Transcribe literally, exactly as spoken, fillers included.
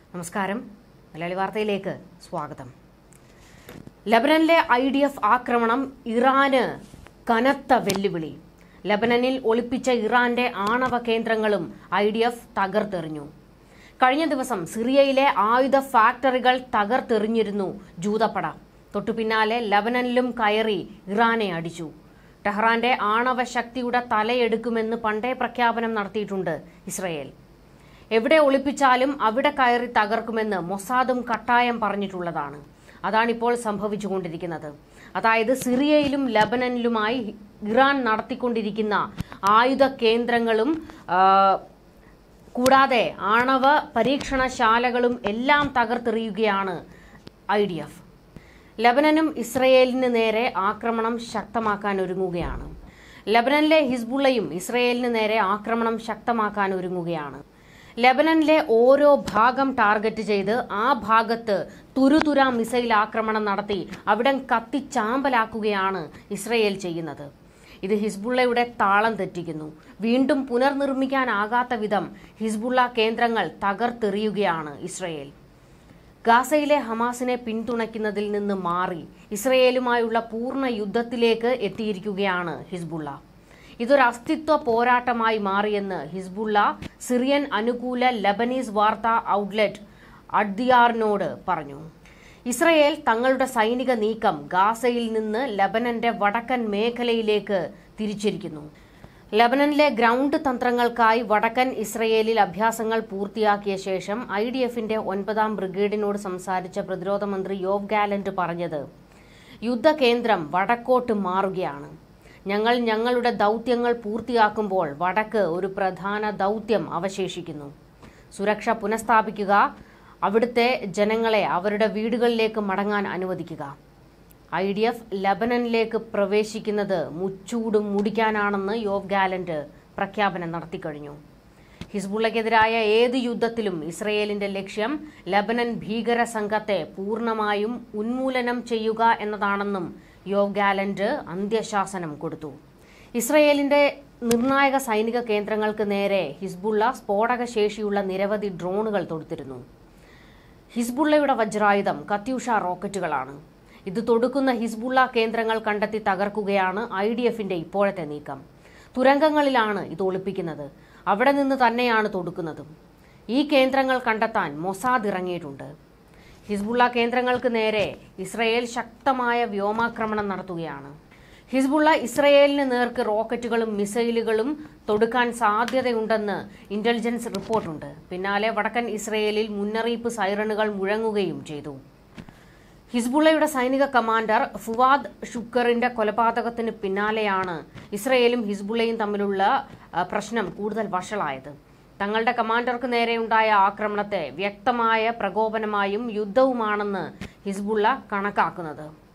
നമസ്കാരം. മലയാളി വാർത്തയിലേക്ക് സ്വാഗതം. ലബനനിലെ ഐ ഡി എഫ് ആക്രമണം ഇറാന് കനത്ത വെല്ലുവിളി. ലബനനിൽ ഒളിപ്പിച്ച ഇറാന്റെ ആണവ കേന്ദ്രങ്ങളും ഐ ഡി എഫ് തകർത്തെറിഞ്ഞു. കഴിഞ്ഞ ദിവസം സിറിയയിലെ ആയുധ ഫാക്ടറികൾ തകർത്തെറിഞ്ഞിരുന്നു ജൂതപ്പട. തൊട്ടുപിന്നാലെ ലബനനിലും കയറി ഇറാനെ അടിച്ചു. ടെഹ്റാന്റെ ആണവ ശക്തിയുടെ തലയെടുക്കുമെന്ന് പണ്ടേ പ്രഖ്യാപനം നടത്തിയിട്ടുണ്ട് ഇസ്രയേൽ. എവിടെ ഒളിപ്പിച്ചാലും അവിടെ കയറി തകർക്കുമെന്ന് മൊസാദും കട്ടായം പറഞ്ഞിട്ടുള്ളതാണ്. അതാണിപ്പോൾ സംഭവിച്ചുകൊണ്ടിരിക്കുന്നത്. അതായത് സിറിയയിലും ലബനനിലുമായി ഇറാൻ നടത്തിക്കൊണ്ടിരിക്കുന്ന ആയുധ കേന്ദ്രങ്ങളും കൂടാതെ ആണവ പരീക്ഷണശാലകളും എല്ലാം തകർത്തെറിയുകയാണ് ഐ ഡി എഫ്. ലബനനും ഇസ്രയേലിന് നേരെ ആക്രമണം ശക്തമാക്കാൻ ഒരുങ്ങുകയാണ്. ലബനനിലെ ഹിസ്ബുള്ളയും ഇസ്രയേലിന് നേരെ ആക്രമണം ശക്തമാക്കാൻ ഒരുങ്ങുകയാണ്. ലബനനിലെ ഓരോ ഭാഗം ടാർഗറ്റ് ചെയ്ത് ആ ഭാഗത്ത് തുരുതുരാ മിസൈൽ ആക്രമണം നടത്തി അവിടം കത്തിച്ചാമ്പലാക്കുകയാണ് ഇസ്രയേൽ ചെയ്യുന്നത്. ഇത് ഹിസ്ബുള്ളയുടെ താളം തെറ്റിക്കുന്നു. വീണ്ടും പുനർനിർമ്മിക്കാനാകാത്ത വിധം ഹിസ്ബുള്ള കേന്ദ്രങ്ങൾ തകർത്തെറിയുകയാണ് ഇസ്രയേൽ. ഗാസയിലെ ഹമാസിനെ പിന്തുണയ്ക്കുന്നതിൽ നിന്ന് മാറി ഇസ്രയേലുമായുള്ള പൂർണ്ണ യുദ്ധത്തിലേക്ക് എത്തിയിരിക്കുകയാണ് ഹിസ്ബുള്ള. ഇതൊരു അസ്തിത്വ പോരാട്ടമായി മാറിയെന്ന് ഹിസ്ബുള്ള സിറിയൻ അനുകൂല ലബനീസ് വാർത്താ ഔട്ട്ലെറ്റ് അഡ്ദിയാറിനോട് പറഞ്ഞു. ഇസ്രയേൽ തങ്ങളുടെ സൈനിക നീക്കം ഗാസയിൽ നിന്ന് ലബനന്റെ വടക്കൻ മേഖലയിലേക്ക് തിരിച്ചിരിക്കുന്നു. ലബനനിലെ ഗ്രൗണ്ട് തന്ത്രങ്ങൾക്കായി വടക്കൻ ഇസ്രയേലിൽ അഭ്യാസങ്ങൾ പൂർത്തിയാക്കിയ ശേഷം ഐ ഡി എഫിന്റെ ഒൻപതാം ബ്രിഗേഡിനോട് സംസാരിച്ച പ്രതിരോധ മന്ത്രി യോവ് ഗാലന്റ് പറഞ്ഞത്, യുദ്ധകേന്ദ്രം വടക്കോട്ട് മാറുകയാണ്. ഞങ്ങൾ ഞങ്ങളുടെ ദൗത്യങ്ങൾ പൂർത്തിയാക്കുമ്പോൾ വടക്ക് ഒരു പ്രധാന ദൗത്യം അവശേഷിക്കുന്നു. സുരക്ഷ പുനഃസ്ഥാപിക്കുക, അവിടുത്തെ ജനങ്ങളെ അവരുടെ വീടുകളിലേക്ക് മടങ്ങാൻ അനുവദിക്കുക. ഐ ഡി എഫ് ലബനനിലേക്ക് പ്രവേശിക്കുന്നത് മുച്ചൂടും മുടിക്കാനാണെന്ന് യോവ് ഗാലന്റ് പ്രഖ്യാപനം നടത്തിക്കഴിഞ്ഞു. ഹിസ്ബുള്ളക്കെതിരായ ഏത് യുദ്ധത്തിലും ഇസ്രയേലിന്റെ ലക്ഷ്യം ലബനൻ ഭീകര സംഘത്തെ പൂർണ്ണമായും ഉന്മൂലനം ചെയ്യുക എന്നതാണെന്നും യോവ് ഗാലന്റ് അന്ത്യശാസനം കൊടുത്തു. ഇസ്രയേലിന്റെ നിർണായക സൈനിക കേന്ദ്രങ്ങൾക്ക് നേരെ ഹിസ്ബുള്ള സ്ഫോടക ശേഷിയുള്ള നിരവധി ഡ്രോണുകൾ തൊടുത്തിരുന്നു. ഹിസ്ബുള്ളയുടെ വജ്രായുധം കത്യൂഷ റോക്കറ്റുകളാണ്. ഇത് തൊടുക്കുന്ന ഹിസ്ബുള്ള കേന്ദ്രങ്ങൾ കണ്ടെത്തി തകർക്കുകയാണ് ഐ ഡി എഫിന്റെ ഇപ്പോഴത്തെ നീക്കം. തുരങ്കങ്ങളിലാണ് ഇത് ഒളിപ്പിക്കുന്നത്. അവിടെ നിന്ന് തന്നെയാണ് തൊടുക്കുന്നതും. ഈ കേന്ദ്രങ്ങൾ കണ്ടെത്താൻ മൊസാദ് ഇറങ്ങിയിട്ടുണ്ട്. ഹിസ്ബുള്ള കേന്ദ്രങ്ങൾക്ക് നേരെ ഇസ്രയേൽ ശക്തമായ വ്യോമാക്രമണം നടത്തുകയാണ്. ഹിസ്ബുള്ള ഇസ്രയേലിന് നേർക്ക് റോക്കറ്റുകളും മിസൈലുകളും തൊടുക്കാൻ സാധ്യതയുണ്ടെന്ന് ഇന്റലിജൻസ് റിപ്പോർട്ടുണ്ട്. പിന്നാലെ വടക്കൻ ഇസ്രയേലിൽ മുന്നറിയിപ്പ് സൈറണുകൾ മുഴങ്ങുകയും ചെയ്തു. ഹിസ്ബുള്ളയുടെ സൈനിക കമാൻഡർ ഫുവാദ് ഷുക്കറിന്റെ കൊലപാതകത്തിന് പിന്നാലെയാണ് ഇസ്രയേലും ഹിസ്ബുള്ളയും തമ്മിലുള്ള പ്രശ്നം കൂടുതൽ വഷളായത്. തങ്ങളുടെ കമാൻഡർക്ക് നേരെയുണ്ടായ ആക്രമണത്തെ വ്യക്തമായ പ്രകോപനമായും യുദ്ധവുമാണെന്ന് ഹിസ്ബുള്ള കണക്കാക്കുന്നത്.